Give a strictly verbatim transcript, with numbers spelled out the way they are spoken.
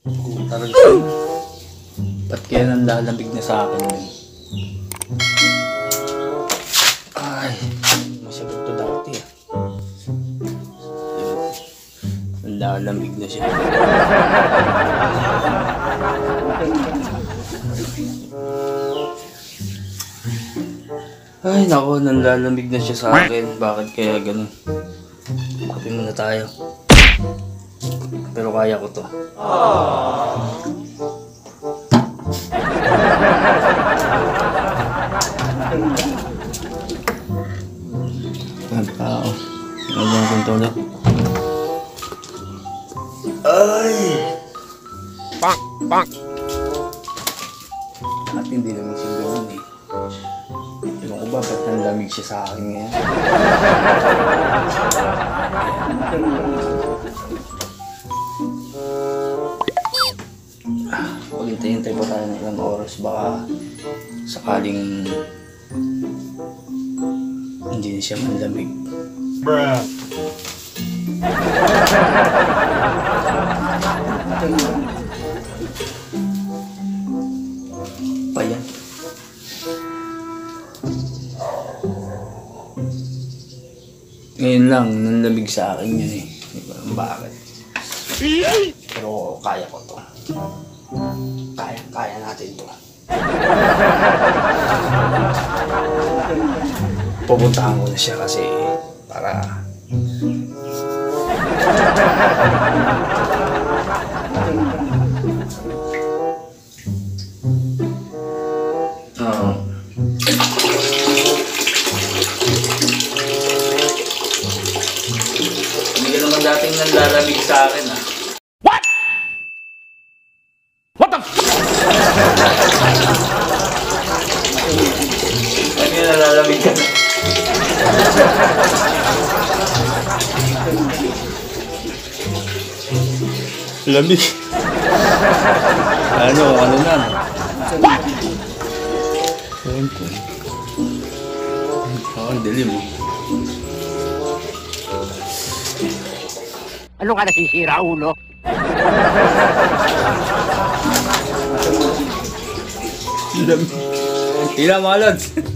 Talaga. Ba't kaya nanlalamig na sa akin yun? Ay, masagot to dati ah. Nanlalamig na siya. Ay nako, nanlalamig na siya sa akin. Bakit kaya ganun? Kape muna tayo. Pero kaya ko to. Ang tao. Ngayon kong tulog. Ay! Pak! Pak! At hindi naman siya gawin eh. Ewan ko ba ba't nanlamig siya sa akin ngayon? Hintay-hintay pa tayo ng ilang oras, baka sakaling hindi na siya manlamig. Bruh! Pa yan. Ngayon lang, nanlamig sa akin yun eh. Diba? Bakit? Pero kaya ko to. Kaya, kaya natin to. Pupuntahan ko na siya kasi para uh, hindi ka naman dating nanlalamig sa akin ah. Ano yung nalalamig ka na? Lamig. Ano, ano na? Ewan ko. Oo, ang dilim eh. Ano ka nasisira, ulo? Lamig. Hila mga lods.